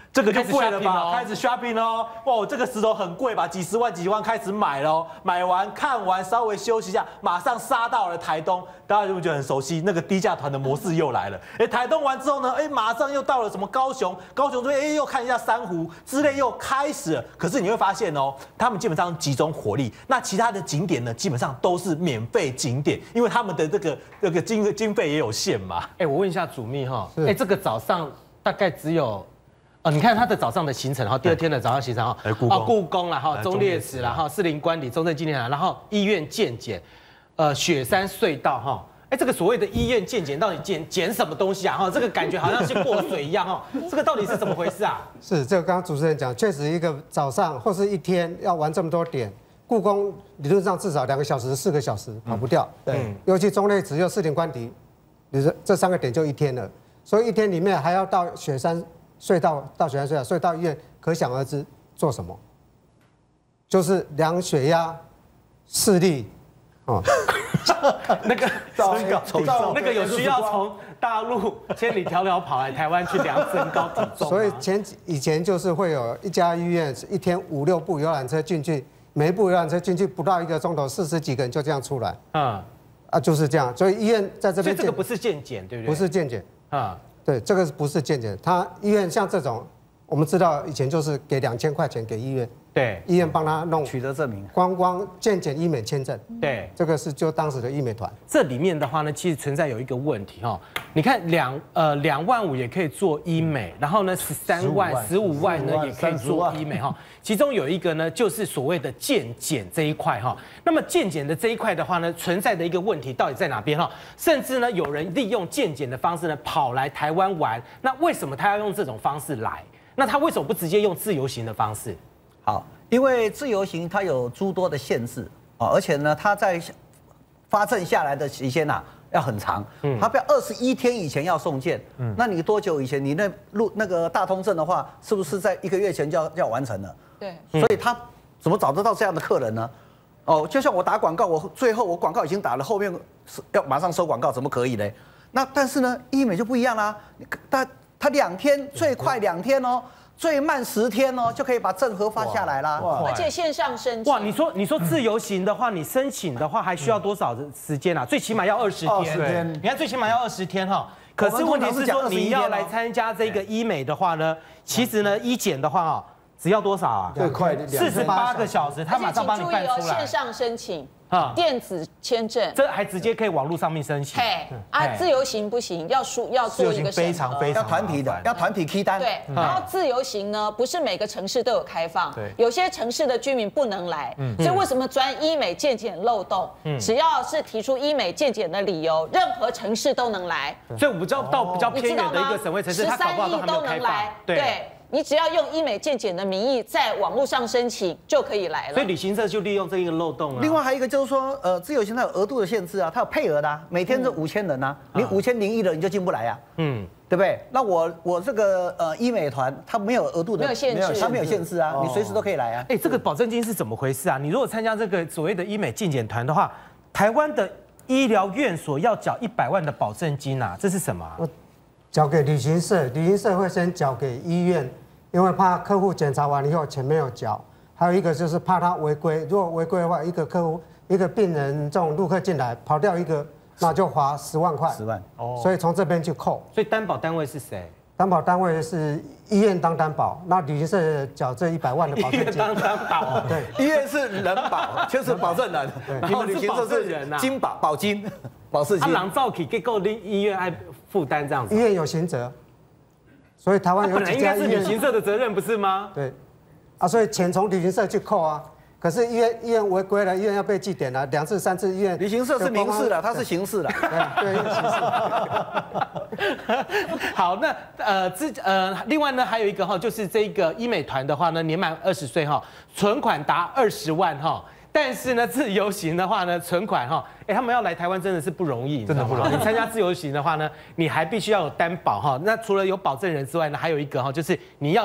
这个就贵了吧？开始 shopping 哦，哇，这个石头很贵吧？几十万、几十万开始买喽，买完看完稍微休息一下，马上杀到了台东，大家就会觉得很熟悉，那个低价团的模式又来了。哎，台东完之后呢，哎，马上又到了什么高雄，高雄这边哎又看一下珊瑚之类又开始了。可是你会发现哦，他们基本上集中火力，那其他的景点呢，基本上都是免费景点，因为他们的这个这个经经费也有限嘛。 哎，我问一下主秘哈，哎，这个早上大概只有。哦，你看他的早上的行程，然后第二天的早上行程哈，啊，故宫啦，哈，忠烈祠啦，哈，士林官邸、中正纪念堂，然后医院健检，呃，雪山隧道哈，哎，这个所谓的医院健检到底检检什么东西啊？哈，这个感觉好像是过水一样哈，这个到底是怎么回事啊？ 是，这个刚刚主持人讲，确实一个早上或是一天要玩这么多点，故宫理论上至少两个小时、四个小时跑不掉，对，尤其忠烈祠又士林官邸，你说这三个点就一天了，所以一天里面还要到雪山。隧道到雪山隧道，所以到医院可想而知做什么，就是量血压、视力，哦， 那个身高，那个有需要从大陆千里迢迢跑来台湾去量身高体重。 所以前以前就是会有一家医院一天五六部游览车进去，每一部游览车进去不到一个钟头，四十几个人就这样出来，嗯，啊就是这样，所以医院在这边， 所以这个不是健检，对不对？ 不是健检， 啊。 对，这个不是健检，他医院像这种，我们知道以前就是给两千块钱给医院， 对， 医院帮他弄取得证明， 光光健检医美签证， 对， 这个是就当时的医美团。 这里面的话呢，其实存在有一个问题哈，你看两呃两万五也可以做医美，然后呢十三万、十五万呢也可以做医美哈，其中有一个呢就是所谓的健检这一块哈，那么健检的这一块的话呢，存在的一个问题到底在哪边哈？甚至呢有人利用健检的方式呢跑来台湾玩，那为什么他要用这种方式来？那他为什么不直接用自由行的方式？ 好，因为自由行它有诸多的限制啊，而且呢，它在发证下来的期限呐要很长，嗯，它不要二十一天以前要送件，嗯，那你多久以前？你那入那个大通证的话，是不是在一个月前就要就要完成了？ 对， 所以他怎么找得到这样的客人呢？哦，就像我打广告，我最后我广告已经打了，后面要马上收广告，怎么可以呢？那但是呢，医美就不一样啦，它它两天最快两天哦。最慢十天哦，就可以把证核发下来啦。 而且线上申请。 哇，你说你说自由行的话，你申请的话还需要多少时间啊？最起码要二十天。 二十天。 你看最起码要二十天哈。可是问题是说你要来参加这个医美的话呢，其实呢医检的话哦，只要多少啊？ 最快四十八个小时，他马上帮你办出来。 线上申请。啊，电子签证， 这还直接可以网络上面申请。 嘿，啊，自由行不行，要输要做一个非常非常要团体的，要团体批单。 对，然后自由行呢，不是每个城市都有开放， 对， 有些城市的居民不能来，所以为什么钻医美健检漏洞？只要是提出医美健检的理由，任何城市都能来。 所以我们知道到比较偏远的一个省会城市，它搞不好都还没有开放。 对。你只要用医美健检的名义在网络上申请就可以来了， 所以旅行社就利用这一个漏洞啊。 另外还有一个就是说，呃，自由行它有额度的限制啊，它有配额的、啊，每天是五千人啊，你五千零一人你就进不来啊，嗯，对不对？那我我这个呃医美团它没有额度的， 没有限制， 它没有限制啊，你随时都可以来啊。 哎，这个保证金是怎么回事啊？你如果参加这个所谓的医美健检团的话，台湾的医疗院所要缴一百万的保证金啊，这是什么、啊？ 我交给旅行社，旅行社会先缴给医院。因为怕客户检查完以后钱没有缴，还有一个就是怕他违规。如果违规的话，一个客户一个病人这种陆客进来跑掉一个，那就罚十万块。 十万哦，所以从这边去扣。 所以担保单位是谁？ 担保单位是医院当担保，那旅行社缴这一百万的保证金。 医院当担保， 对，医院是人保，就是保证人， 然后旅行社是人啊， 金保保金保释金。 啊，狼造起结构的医院爱负担这样子。 医院有刑责。所以台湾有几家医院， 本来应该是旅行社的责任不是吗？ 对，啊，所以钱从旅行社去扣啊。可是医院医院违规了，医院要被记点了，两次三次医院。 旅行社是民事的，它是刑事的。 对对， 刑事。好，那呃之呃另外呢还有一个哈，就是这个医美团的话呢，年满二十岁哈，存款达二十万哈。但是呢，自由行的话呢，存款哈，哎，他们要来台湾真的是不容易， 真的不容易。 你参加自由行的话呢，你还必须要有担保哈。那除了有保证人之外呢，还有一个哈，就是你要有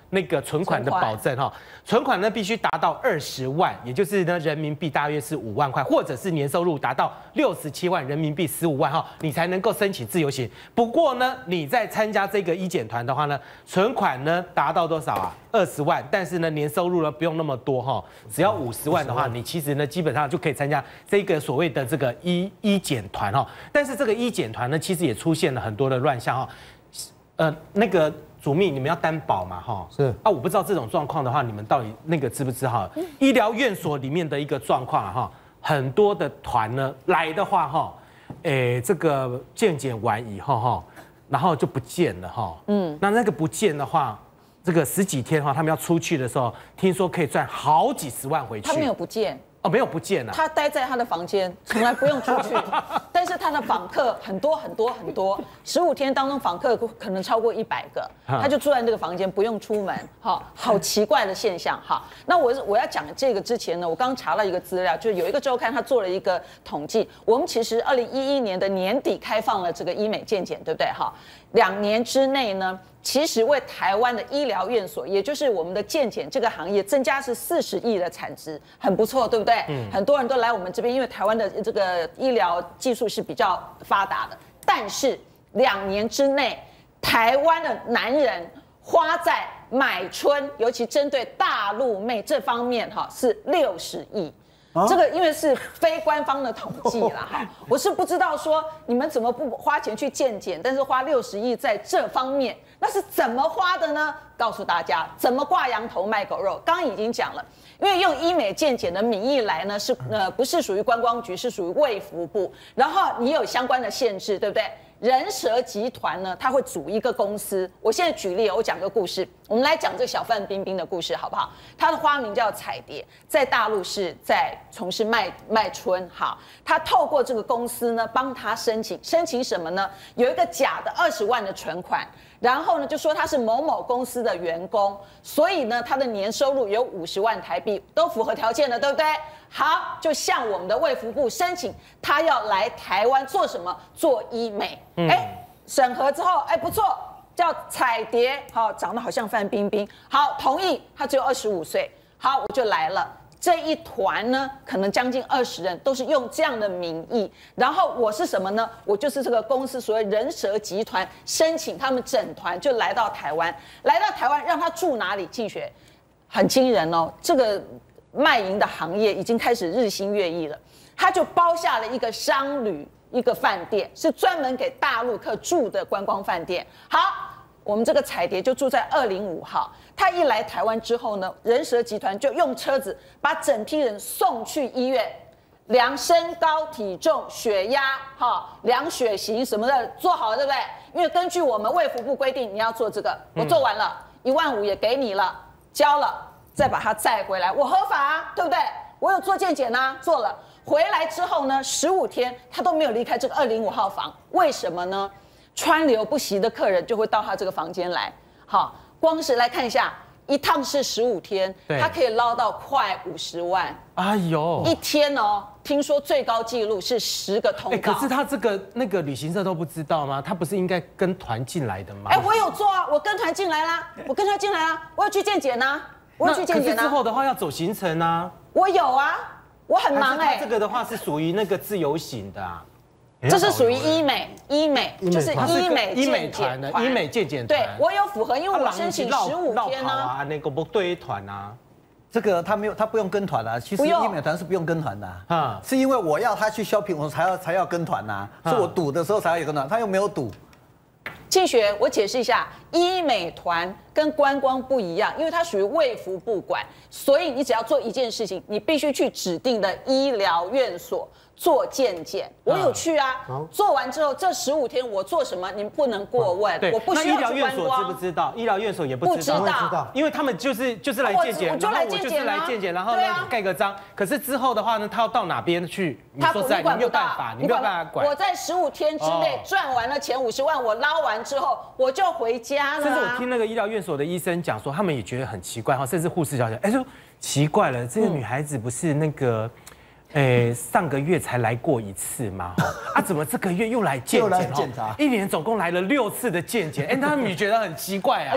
那个存款的保证哈，存款呢必须达到二十万，也就是呢人民币大约是五万块，或者是年收入达到六十七万人民币十五万哈，你才能够申请自由行。不过呢，你在参加这个医检团的话呢，存款呢达到多少啊？二十万，但是呢年收入呢不用那么多哈，只要五十万的话，你其实呢基本上就可以参加这个所谓的这个医医检团哈。但是这个医检团呢，其实也出现了很多的乱象哈，呃那个。主秘，你们要担保嘛？哈， 是啊，我不知道这种状况的话，你们到底那个知不知道？医疗院所里面的一个状况啊，哈，很多的团呢来的话，哈，诶，这个健检完以后，哈，然后就不见了，哈，嗯，那那个不见的话，这个十几天哈，他们要出去的时候，听说可以赚好几十万回去。 他没有不见。 哦，没有不见了。 他待在他的房间，从来不用出去。但是他的访客很多很多很多，十五天当中访客可能超过一百个，他就住在那个房间，不用出门。好，好奇怪的现象。哈，那我我要讲这个之前呢，我刚查了一个资料，就是有一个周刊他做了一个统计，我们其实二零一一年的年底开放了这个医美健检，对不对？哈，两年之内呢。其实为台湾的医疗院所，也就是我们的健检这个行业，增加是四十亿的产值，很不错，对不对？嗯，很多人都来我们这边，因为台湾的这个医疗技术是比较发达的。但是两年之内，台湾的男人花在买春，尤其针对大陆妹这方面，哈，是六十亿。这个因为是非官方的统计啦，哈，我是不知道说你们怎么不花钱去健检，但是花六十亿在这方面，那是怎么花的呢？告诉大家，怎么挂羊头卖狗肉？刚刚已经讲了，因为用医美健检的名义来呢，是呃不是属于观光局，是属于卫福部，然后你有相关的限制，对不对？人蛇集团呢，他会组一个公司。我现在举例，我讲个故事。我们来讲这个小范冰冰的故事，好不好？她的花名叫彩蝶，在大陆是在从事卖卖春。好，她透过这个公司呢，帮她申请，申请什么呢？有一个假的二十万的存款，然后呢就说她是某某公司的员工，所以呢她的年收入有五十万台币，都符合条件的，对不对？好，就向我们的卫福部申请，他要来台湾做什么？做医美。哎、嗯，审核之后，哎，不错，叫彩蝶，好，长得好像范冰冰，好，同意，他只有二十五岁，好，我就来了。这一团呢，可能将近二十人，都是用这样的名义。然后我是什么呢？我就是这个公司所谓人蛇集团，申请他们整团就来到台湾，来到台湾让他住哪里？进学，很惊人哦，这个。卖淫的行业已经开始日新月异了，他就包下了一个商旅，一个饭店，是专门给大陆客住的观光饭店。好，我们这个彩蝶就住在二零五号。他一来台湾之后呢，人蛇集团就用车子把整批人送去医院，量身高、体重、血压，哈，量血型什么的做好了，对不对？因为根据我们卫福部规定，你要做这个，我做完了，一万五也给你了，交了。再把它载回来，我合法啊，对不对？我有做健检啊，做了。回来之后呢，十五天他都没有离开这个二零五号房，为什么呢？川流不息的客人就会到他这个房间来。好，光是来看一下，一趟是十五天，他可以捞到快五十万。哎呦，一天哦，听说最高纪录是十个通告。 可是他这个那个旅行社都不知道吗？他不是应该跟团进来的吗？ 哎，我有做啊，我跟团进来啦，我跟他进来啦，我有去健检啊。我去健检啊！ 之后的话要走行程啊。 我有啊，我很忙哎、欸。 这个的话是属于那个自由行的啊。 这是属于医美，医美就是医美医美团的医美健检团。 对，我有符合，因为我申请十五天啊。那个不对团啊。 这个他没有，他不用跟团啊。其实医美团是不用跟团的啊，是因为我要他去 shopping， 我才要才要跟团呐。是我赌的时候才要有跟团，他又没有赌。 庆学，我解释一下，医美团跟观光不一样，因为它属于卫福部管，所以你只要做一件事情，你必须去指定的医疗院所做健检。我有去啊，啊做完之后这十五天我做什么，你们不能过问，啊、我不需要去观光。 医疗院所知不知道？医疗院所也不知道， 不知道， 因为他们就是就是来健检， 我就来健检、啊， 然后我就是来健检，然后呢盖个章。可是之后的话呢，他要到哪边去？你说实在，你没有办法，你没有办法管。 我在十五天之内赚完了前五十万，我捞完之后我就回家了。 甚至我听那个医疗院所的医生讲说，他们也觉得很奇怪哈，甚至护士小姐哎说奇怪了，这个女孩子不是那个。诶，上个月才来过一次嘛，啊，怎么这个月又来健检？ 检查， 一年总共来了六次的健检，哎，他们也觉得很奇怪啊。 而且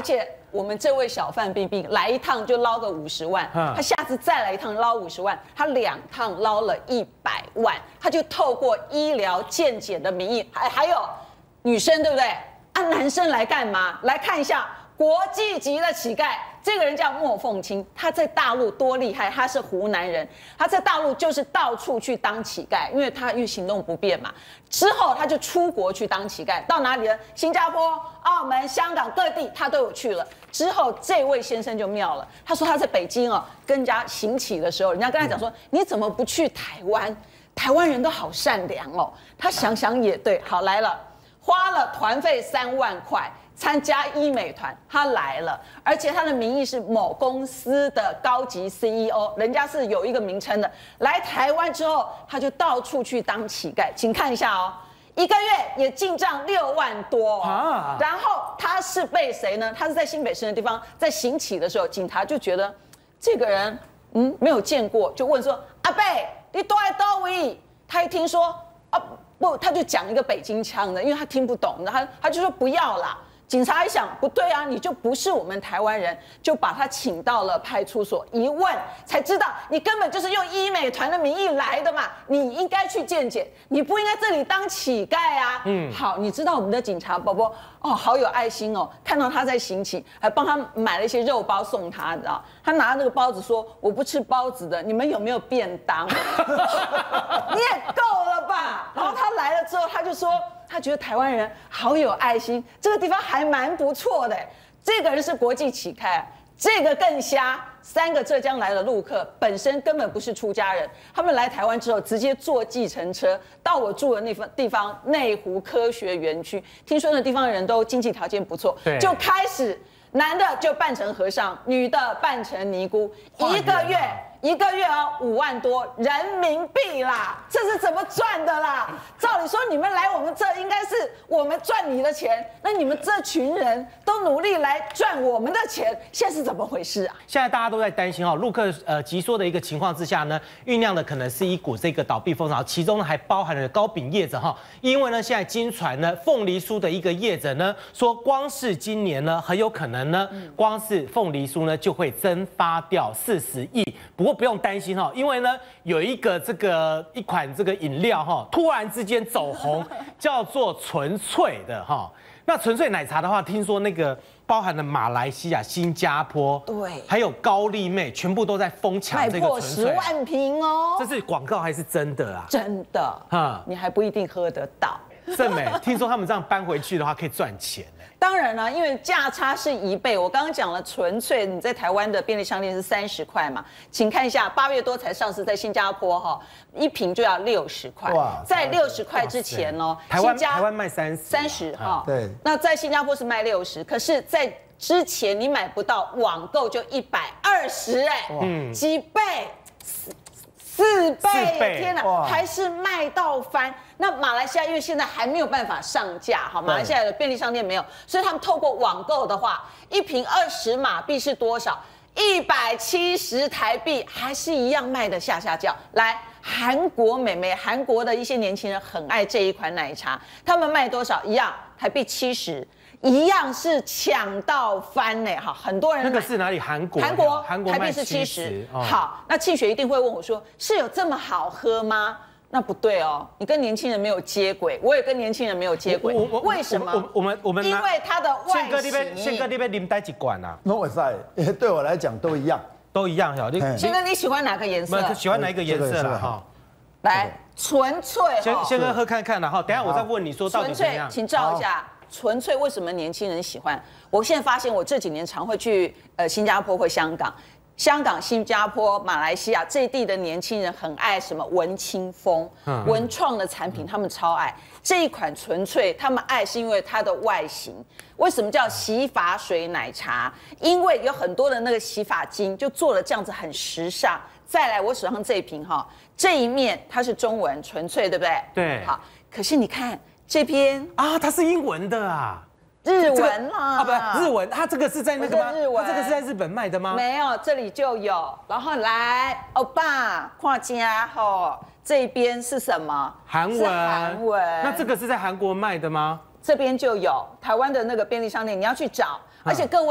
我们这位小范冰冰来一趟就捞个五十万，他下次再来一趟捞五十万，他两趟捞了一百万，他就透过医疗健检的名义，还还有女生对不对？啊，男生来干嘛？来看一下国际级的乞丐。这个人叫莫凤清，他在大陆多厉害，他是湖南人，他在大陆就是到处去当乞丐，因为他因为行动不便嘛。之后他就出国去当乞丐，到哪里呢？新加坡、澳门、香港各地他都有去了。之后这位先生就妙了，他说他在北京哦跟人家行乞的时候，人家跟他讲说你怎么不去台湾？台湾人都好善良哦。他想想也对，好来了，花了团费三万块。参加医美团，他来了，而且他的名义是某公司的高级 C E O， 人家是有一个名称的。来台湾之后，他就到处去当乞丐，请看一下哦，一个月也进账六万多啊。然后他是被谁呢？他是在新北市的地方，在行乞的时候，警察就觉得这个人嗯没有见过，就问说阿伯，你多爱多位？他一听说啊不，他就讲一个北京腔的，因为他听不懂，他他就说不要啦。警察一想不对啊，你就不是我们台湾人，就把他请到了派出所，一问才知道你根本就是用医美团的名义来的嘛，你应该去健检，你不应该这里当乞丐啊。嗯，好，你知道我们的警察宝宝哦，好有爱心哦，看到他在行乞，还帮他买了一些肉包送他，你知道？他拿那个包子说我不吃包子的，你们有没有便当？你也够了吧？然后他来了之后，他就说。他觉得台湾人好有爱心，这个地方还蛮不错的。这个人是国际乞丐，这个更瞎。三个浙江来的陆客本身根本不是出家人，他们来台湾之后直接坐计程车到我住的那方地方内湖科学园区，听说那地方的人都经济条件不错，就开始男的就扮成和尚，女的扮成尼姑，一个月。一个月哦，五万多人民币啦，这是怎么赚的啦？照理说你们来我们这应该是我们赚你的钱，那你们这群人都努力来赚我们的钱，现在是怎么回事啊？ 现在大家都在担心哈，陆客呃急缩的一个情况之下呢，酝酿的可能是一股这个倒闭风潮，其中呢还包含了糕饼业者哈，因为呢现在经传呢凤梨酥的一个业者呢说，光是今年呢很有可能呢，光是凤梨酥呢就会蒸发掉四十亿，不过。不用担心哈，因为呢有一个这个一款这个饮料哈，突然之间走红，叫做纯粹的哈。那纯粹奶茶的话，听说那个包含了马来西亚、新加坡，对，还有高丽妹，全部都在疯抢这个纯粹， 卖破十万瓶哦。 这是广告还是真的啊？ 真的哈，你还不一定喝得到。 盛美，听说他们这样搬回去的话，可以赚钱。 当然了，因为价差是一倍。我刚刚讲了，纯粹你在台湾的便利商店是三十块嘛，请看一下，八月多才上市，在新加坡哈，一瓶就要六十块。哇，在六十块之前哦， 台湾台湾卖三十， 三十哈。 对， 那在新加坡是卖六十，可是，在之前你买不到，网购就一百二十哎，嗯，几倍。四倍，天哪，还是卖到翻。那马来西亚因为现在还没有办法上架，哈，马来西亚的便利商店没有，所以他们透过网购的话，一瓶二十马币是多少？一百七十台币，还是一样卖的下下叫。来，韩国美眉，韩国的一些年轻人很爱这一款奶茶，他们卖多少？一样，台币七十。一样是抢到翻呢，哈，很多人那个是哪里？韩国， 韩国， 韩国台币是七十。好，那庆雪一定会问我说，是有这么好喝吗？那不对哦，你跟年轻人没有接轨，我也跟年轻人没有接轨。为什么？ 我们我们因为它的外形。宪哥那边， 宪哥那边您带几罐啊？ 那我在，对我来讲都一样， 都一样。小弟， 宪哥你喜欢哪个颜色？ 喜欢哪一个颜色了哈？ 来，纯粹。 先先哥喝看看了哈，等下我再问你说到底怎么样。 请照一下。纯粹为什么年轻人喜欢？我现在发现，我这几年常会去呃新加坡或香港，香港、新加坡、马来西亚这地的年轻人很爱什么文青风、嗯、文创的产品，他们超爱这一款纯粹。他们爱是因为它的外形。为什么叫洗发水奶茶？因为有很多的那个洗发精就做了这样子很时尚。再来，我手上这一瓶哈，这一面它是中文纯粹，对不对？ 对。 好，可是你看。这边啊，它是英文的啊， 日文啦， 啊不，日文，它这个是在那个吗？ 日文， 它这个是在日本卖的吗？ 没有，这里就有。然后来，欧巴，看家吼，这边是什么？ 韩文。 韩文。 那这个是在韩国卖的吗？ 这边就有，台湾的那个便利商店，你要去找。而且各位，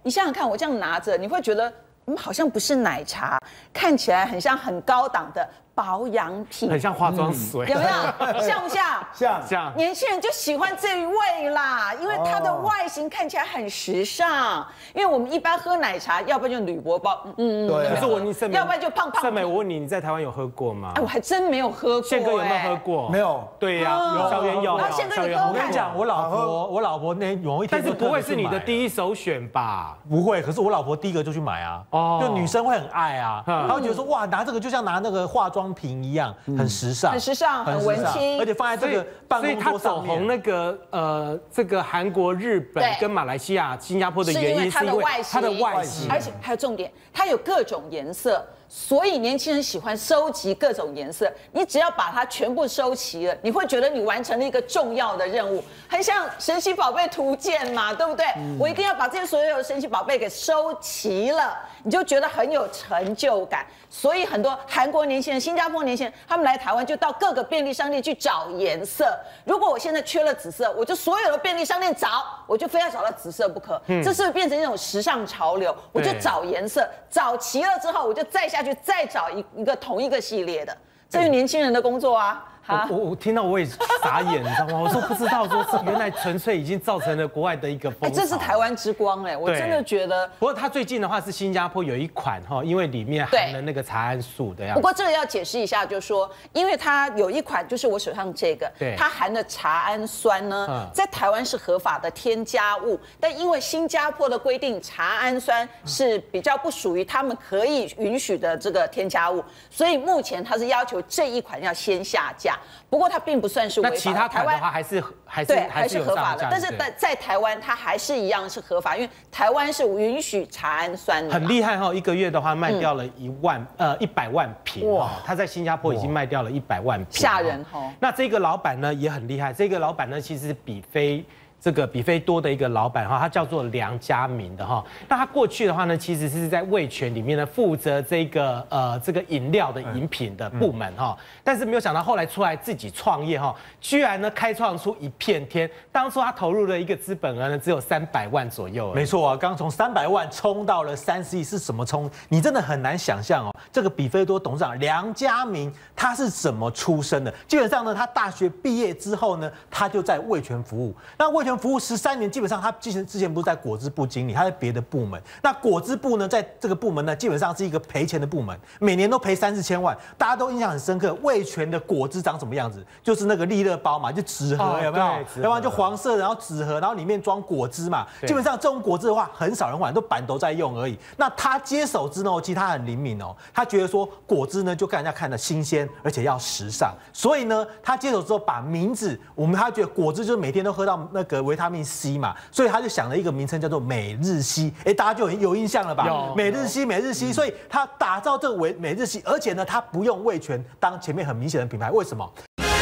你想想看，我这样拿着，你会觉得嗯好像不是奶茶，看起来很像很高档的保养品， 很像化妆水， 有没有？像不像？ 像像年轻人就喜欢这一味啦，因为它的外形看起来很时尚。因为我们一般喝奶茶，要不然就铝箔包，嗯， 对啊可是我你盛美， 要不然就胖胖盛美，我问你，你在台湾有喝过吗哎，？我还真没有喝过。 宪哥有没有喝哎？ 过？ 没有？ 对呀， 哦小圆有然后宪哥小圆你喝看我跟你讲，我老婆，我老婆那某一天， 但是不会是你的第一首选吧？ 不会，可是我老婆第一个就去买啊， 哦就女生会很爱啊， 嗯她会觉得说哇，拿这个就像拿那个化妆品一样，很时尚， 很时尚很文青而且放在这个办所以他公桌走红上面。 那个呃，这个韩国、日本对跟马来西亚、新加坡的是因原因， 为它的外形， 它的外形， 而且还有重点，它有各种颜色，所以年轻人喜欢收集各种颜色。你只要把它全部收齐了，你会觉得你完成了一个重要的任务，很像神奇宝贝图鉴嘛，对不对？ 嗯我一定要把这些所有的神奇宝贝给收齐了，你就觉得很有成就感。所以很多韩国年轻人、新加坡年轻人，他们来台湾就到各个便利商店去找颜色。如果我现在缺了紫色，我就所有的便利商店找，我就非要找到紫色不可。这是不是变成一种时尚潮流？我就找颜色，找齐了之后，我就再下去再找一一个同一个系列的，这是年轻人的工作啊。 我我我听到我也傻眼，你知道吗？我说不知道，说是原来纯粹已经造成了国外的一个哎， 风潮。 这是台湾之光哎，我对真的觉得。 不过它最近的话是新加坡有一款哈，因为里面含了那个茶氨素的样子。 不过这个要解释一下，就是说，因为它有一款就是我手上这个， 对它含的茶氨酸呢， 嗯在台湾是合法的添加物，但因为新加坡的规定，茶氨酸是比较不属于他们可以允许的这个添加物，所以目前它是要求这一款要先下架。不过它并不算是违法的， 那其他款的话还是还是对还是有合法的上架， 但是对在在台湾它还是一样是合法，因为台湾是允许茶氨酸的嘛。 很厉害哈，一个月的话卖掉了一万、 嗯呃一百万瓶哇！他在新加坡已经卖掉了一百万瓶， 吓人哦。 那这个老板呢也很厉害，这个老板呢其实是比非。这个比菲多的一个老板哈，他叫做梁家明的哈。那他过去的话呢，其实是在味全里面呢负责这个呃这个饮料的饮品的部门哈。但是没有想到后来出来自己创业哈，居然呢开创出一片天。当初他投入的一个资本额呢只有三百万左右。 没错啊，刚从三百万冲到了三十亿，是什么冲？你真的很难想象哦。这个比菲多董事长梁家明他是怎么出身的？基本上呢，他大学毕业之后呢，他就在味全服务。那味全服务十三年，基本上他之前之前不是在果汁部经理，他在别的部门。那果汁部呢，在这个部门呢，基本上是一个赔钱的部门，每年都赔三四千万，大家都印象很深刻。味全的果汁长什么样子？就是那个利乐包嘛，就纸盒、 哦、 有没有？ 要不然就黄色，然后纸盒，然后里面装果汁嘛。基本上这种果汁的话，很少人玩，都板头在用而已。那他接手之后，其实他很灵敏哦，他觉得说果汁呢，就让人家看得新鲜，而且要时尚。所以呢，他接手之后把名字，我们他觉得果汁就是每天都喝到那个维他命 C 嘛，所以他就想了一个名称叫做每日 C， 哎，大家就有印象了吧？每日 C， 每日 C， 所以他打造这个为每日 C， 而且呢，他不用味全当前面很明显的品牌，为什么？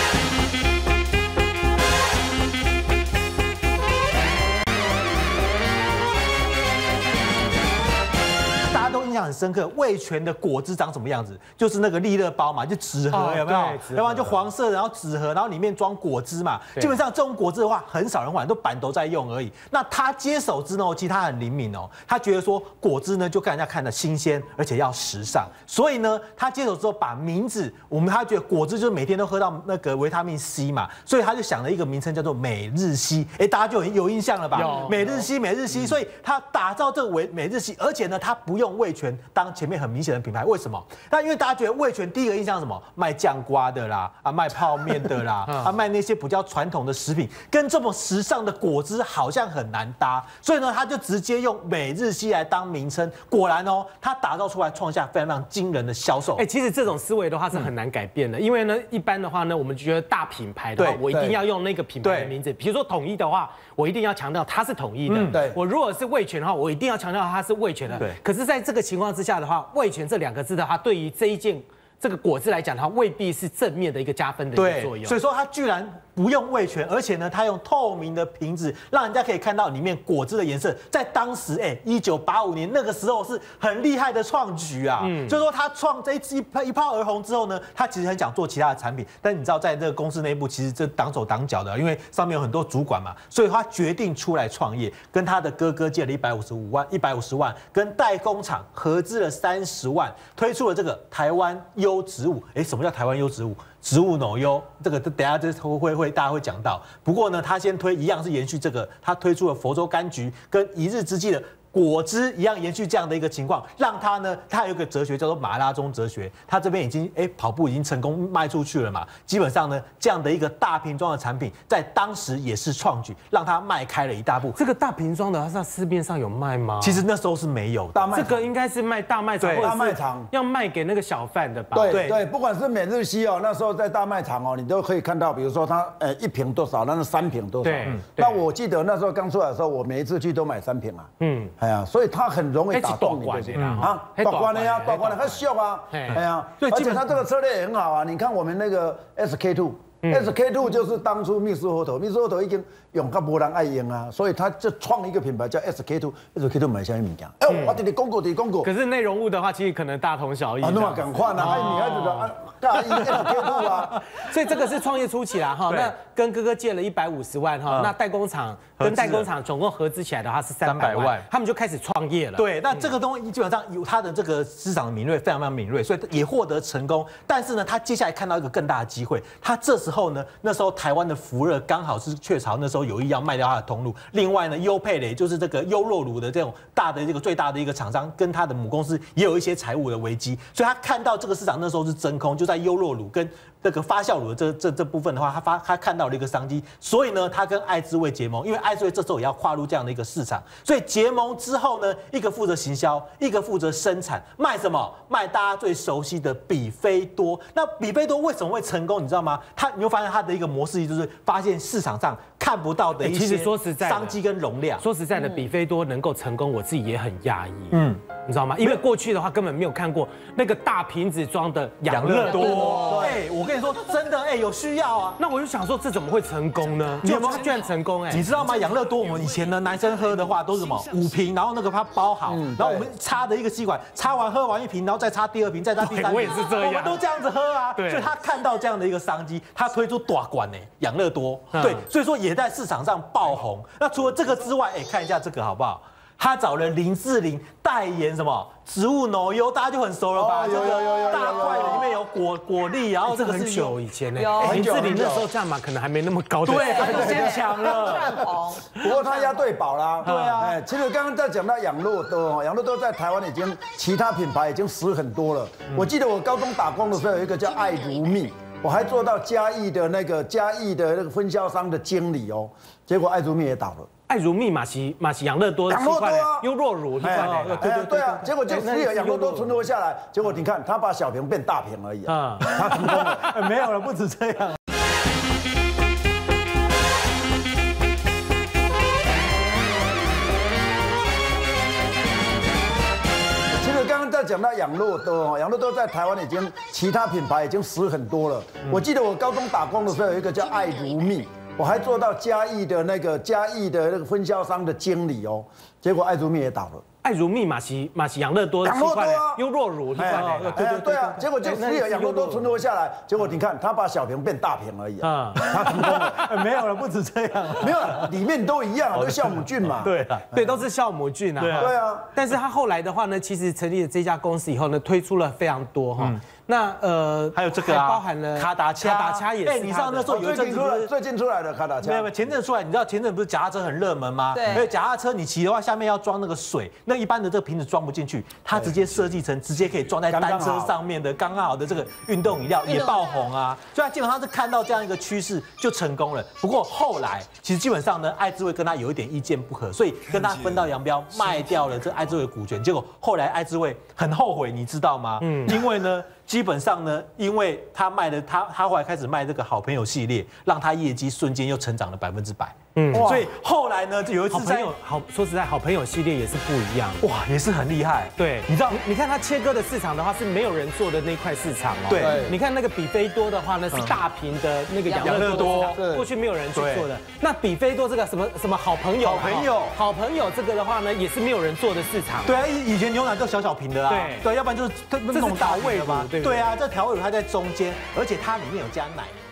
印象很深刻，味全的果汁长什么样子？就是那个利乐包嘛，就纸盒、哦、有没有？要不然就黄色，然后纸盒，然后里面装果汁嘛。基本上这种果汁的话，很少人玩，都板头在用而已。那他接手之后，其实他很灵敏哦，他觉得说果汁呢，就让人家看得新鲜，而且要时尚。所以呢，他接手之后把名字，我们他觉得果汁就是每天都喝到那个维他命 C 嘛，所以他就想了一个名称叫做每日 C， 哎，大家就有印象了吧？每日 C， 每日 C， 所以他打造这个为每日 C， 而且呢，他不用味全当前面很明显的品牌，为什么？那因为大家觉得味全第一个印象是什么？卖酱瓜的啦，啊卖泡面的啦，啊卖那些比较传统的食品，跟这么时尚的果汁好像很难搭，所以呢，他就直接用每日 C 来当名称。果然哦，他打造出来创下非常非常惊人的销售。 哎，其实这种思维的话是很难改变的，因为呢，一般的话呢，我们觉得大品牌的话，我一定要用那个品牌的名字，比如说统一的话，我一定要强调它是统一的。 嗯、对， 我如果是味全的话，我一定要强调它是味全的。 对。 可是，在这个情况之下的话，味全这两个字的话，对于这一件这个果汁来讲，它未必是正面的一个加分的一个作用。 所以说它居然不用味全，而且呢，它用透明的瓶子，让人家可以看到里面果汁的颜色。在当时，哎，一九八五年那个时候是很厉害的创举啊。嗯，所以说他创这一一炮而红之后呢，他其实很想做其他的产品，但你知道，在这个公司内部，其实这挡手挡脚的，因为上面有很多主管嘛，所以他决定出来创业，跟他的哥哥借了一百五十五万，一百五十万，跟代工厂合资了三十万，推出了这个台湾优植物。哎，什么叫台湾优植物？植物脑优，这个等下这会会大家会讲到。不过呢，他先推一样是延续这个，他推出了佛州柑橘跟一日之计的果汁一样延续这样的一个情况，让他呢，他有一个哲学叫做马拉松哲学，他这边已经哎跑步已经成功卖出去了嘛，基本上呢这样的一个大瓶装的产品，在当时也是创举，让他迈开了一大步。 这个大瓶装的，它在市面上有卖吗？ 其实那时候是没有的， 大卖这个应该是卖大卖场， 大卖场要卖给那个小贩的吧？ 对对，不管是每日西哦，那时候在大卖场哦，你都可以看到，比如说它呃一瓶多少，那是三瓶多少。 对， 那我记得那时候刚出来的时候，我每一次去都买三瓶啊。嗯，哎呀，所以它很容易打动你，对啊，大罐的呀，大罐的很秀啊，哎呀，而且它这个策略也很好啊。你看我们那个 S K two。S K two 就是当初密斯核桃，密斯核桃已经用到没人爱用啊，所以他就创一个品牌叫 S K two。S K two 买下面物件，哎，我给你公告，你公告。 可是内容物的话，其实可能大同小异。 啊，那么赶快啊，哎，女孩子的啊，大一 S K two 啊， 所以这个是创业初期啦哈。那跟哥哥借了一百五十万哈，那代工厂跟代工厂总共合资起来的话是三百万，他们就开始创业了。 对，那这个东西基本上有它的这个市场的敏锐，非常非常敏锐，所以也获得成功。但是呢，他接下来看到一个更大的机会，他这时候呢。那时候台湾的福热刚好是雀巢那时候有意要卖掉它的通路，另外呢优佩蕾就是这个优酪乳的这种大的这个最大的一个厂商，跟他的母公司也有一些财务的危机，所以他看到这个市场那时候是真空，就在优酪乳跟这个发酵乳的这这这部分的话，他发他看到了一个商机，所以呢他跟爱之味结盟，因为爱之味这时候也要跨入这样的一个市场，所以结盟之后呢，一个负责行销，一个负责生产，卖什么？卖大家最熟悉的比菲多。那比菲多为什么会成功？你知道吗？他你会发现他的一个模式就是发现市场上看不到的一些商机跟容量。 说实在的，比菲多能够成功，我自己也很讶异。嗯，你知道吗？因为过去的话根本没有看过那个大瓶子装的养乐多。 对，我跟你说真的，哎，有需要啊。 那我就想说，这怎么会成功呢？ 你有没有它居然成功？哎， 你知道吗？养乐多我们以前呢，男生喝的话都是什么五瓶，然后那个它包好，然后我们插的一个吸管，插完喝完一瓶，然后再插第二瓶，再插第三瓶。 我也是这样， 我们都这样子喝啊。对，所以他看到这样的一个商机，他推出大罐呢养乐多，对，所以说也在市场上爆红。那除了这个之外，哎，看一下这个好不好？他找了林志玲代言什么植物脑优，大家就很熟了吧？ 有有有有大块的里面有果果粒，然后这个是很久以前呢， 林志玲那时候价码可能还没那么高。 对，他就先抢了。 不过他押对宝啦。 对啊， 哎，其实刚刚在讲到养乐多，养乐多在台湾已经其他品牌已经死很多了。我记得我高中打工的时候有一个叫爱如蜜。我还做到嘉义的那个嘉义的那个分销商的经理哦，结果爱如蜜也倒了。 爱如蜜马西马西养乐多， 养乐多啊， 优酪乳，对对对对啊，结果就只有养乐多存活下来，结果你看他把小瓶变大瓶而已啊，他成功了， 没有了，不止这样。 刚刚在讲到养乐多，养乐多在台湾已经其他品牌已经死很多了。我记得我高中打工的时候有一个叫爱如蜜，我还做到嘉义的那个嘉义的那个分销商的经理哦，结果爱如蜜也倒了。 爱如蜜马西马西养乐多， 养乐多啊， 优酪乳，对对对对啊，结果就只有养乐多存活下来，结果你看他把小瓶变大瓶而已啊，他成功了， 没有了，不止这样， 没有，里面都一样，都是酵母菌嘛， 对啊， 对，都是酵母菌啊， 对啊， 但是他后来的话呢，其实成立了这家公司以后呢，推出了非常多哈。那呃， 还有这个啊， 包含了卡达恰， 卡达恰也是。哎， 你知道那时候有一阵子最近出来的卡达恰， 没有没有，前阵出来，你知道前阵不是脚踏车很热门吗？ 对。 因为脚踏车你骑的话，下面要装那个水，那一般的这个瓶子装不进去，它直接设计成直接可以装在单车上面的刚刚好的这个运动饮料也爆红啊，所以他基本上是看到这样一个趋势就成功了。不过后来其实基本上呢，爱之味跟他有一点意见不合，所以跟他分道扬镳，卖掉了这爱之味的股权。结果后来爱之味很后悔，你知道吗？嗯，因为呢。基本上呢，因为他卖的他他后来开始卖这个好朋友系列，让他业绩瞬间又成长了百分之百。 嗯，所以后来呢，就有一次在好朋友，好说实在，好朋友系列也是不一样。 哇，也是很厉害。 对， 你知道， 你看它切割的市场的话是没有人做的那块市场哦。 对， 你看那个比菲多的话呢是大瓶的那个养乐多，过去没有人去做的。那比菲多这个什么什么好朋友， 好朋友， 好朋友这个的话呢也是没有人做的市场。 对啊，以以前牛奶都小小瓶的啊。 对对，要不然就是那种调味乳， 嘛。对啊，这调味乳它在中间，而且它里面有加奶。